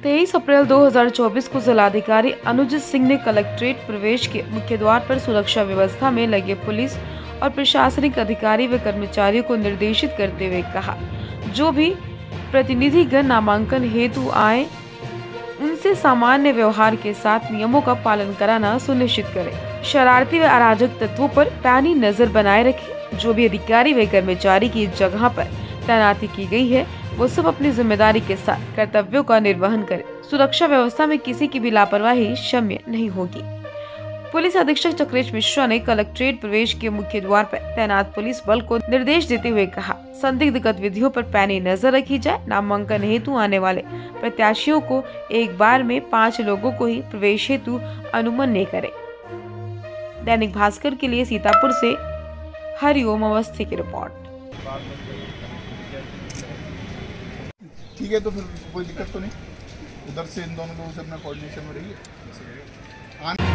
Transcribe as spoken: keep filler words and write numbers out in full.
तेईस अप्रैल दो हज़ार चौबीस को जिलाधिकारी अनुज सिंह ने कलेक्ट्रेट प्रवेश के मुख्य द्वार पर सुरक्षा व्यवस्था में लगे पुलिस और प्रशासनिक अधिकारी व कर्मचारियों को निर्देशित करते हुए कहा, जो भी प्रतिनिधिगण नामांकन हेतु आए उनसे सामान्य व्यवहार के साथ नियमों का पालन कराना सुनिश्चित करें। शरारती व अराजक तत्वों पर पैनी नजर बनाए रखें। जो भी अधिकारी व कर्मचारी की जगह पर तैनाती की गई है वो सब अपनी जिम्मेदारी के साथ कर्तव्यों का निर्वहन करें। सुरक्षा व्यवस्था में किसी की भी लापरवाही क्षम्य नहीं होगी। पुलिस अधीक्षक चक्रेश मिश्रा ने कलेक्ट्रेट प्रवेश के मुख्य द्वार पर तैनात पुलिस बल को निर्देश देते हुए कहा, संदिग्ध गतिविधियों पर पैनी नजर रखी जाए। नामांकन हेतु आने वाले प्रत्याशियों को एक बार में पाँच लोगों को ही प्रवेश हेतु अनुमन्य करें। दैनिक भास्कर के लिए सीतापुर से हरिओम अवस्थी की रिपोर्ट। ठीक है, तो फिर कोई दिक्कत तो नहीं, उधर से इन दोनों लोगों से अपना कोऑर्डिनेशन हो रही है।